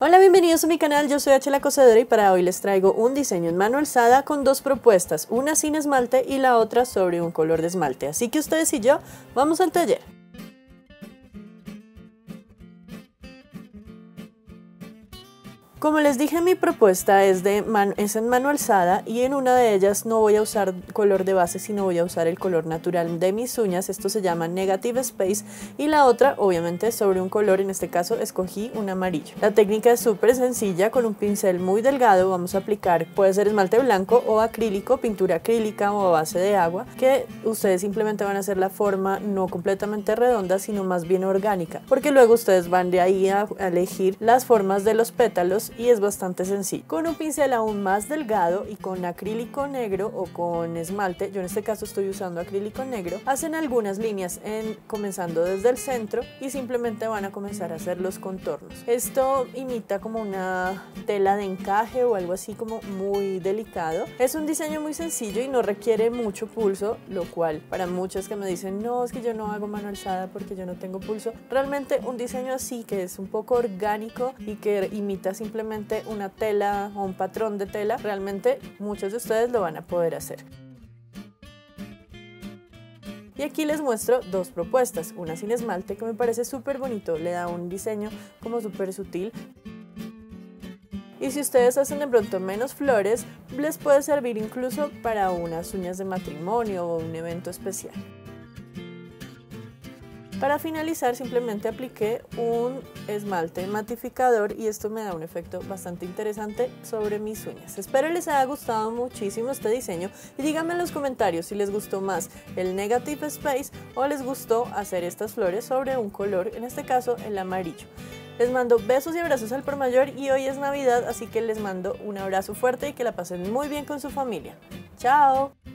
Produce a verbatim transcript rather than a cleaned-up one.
Hola, bienvenidos a mi canal, yo soy H la Cosedora y para hoy les traigo un diseño en mano alzada con dos propuestas, una sin esmalte y la otra sobre un color de esmalte. Así que ustedes y yo vamos al taller. Como les dije, mi propuesta es, de man es en mano alzada y en una de ellas no voy a usar color de base, sino voy a usar el color natural de mis uñas. Esto se llama Negative Space, y la otra obviamente sobre un color, en este caso escogí un amarillo. La técnica es súper sencilla, con un pincel muy delgado vamos a aplicar, puede ser esmalte blanco o acrílico, pintura acrílica o a base de agua, que ustedes simplemente van a hacer la forma no completamente redonda, sino más bien orgánica, porque luego ustedes van de ahí a elegir las formas de los pétalos y es bastante sencillo. Con un pincel aún más delgado y con acrílico negro o con esmalte, yo en este caso estoy usando acrílico negro, hacen algunas líneas en, comenzando desde el centro y simplemente van a comenzar a hacer los contornos. Esto imita como una tela de encaje o algo así como muy delicado. Es un diseño muy sencillo y no requiere mucho pulso, lo cual para muchos que me dicen no, es que yo no hago mano alzada porque yo no tengo pulso, realmente un diseño así que es un poco orgánico y que imita simplemente una tela o un patrón de tela, realmente muchos de ustedes lo van a poder hacer. Y aquí les muestro dos propuestas, una sin esmalte que me parece súper bonito, le da un diseño como súper sutil. Y si ustedes hacen de pronto menos flores, les puede servir incluso para unas uñas de matrimonio o un evento especial. Para finalizar simplemente apliqué un esmalte matificador y esto me da un efecto bastante interesante sobre mis uñas. Espero les haya gustado muchísimo este diseño y díganme en los comentarios si les gustó más el Negative Space o les gustó hacer estas flores sobre un color, en este caso el amarillo. Les mando besos y abrazos al por mayor y hoy es Navidad, así que les mando un abrazo fuerte y que la pasen muy bien con su familia. ¡Chao!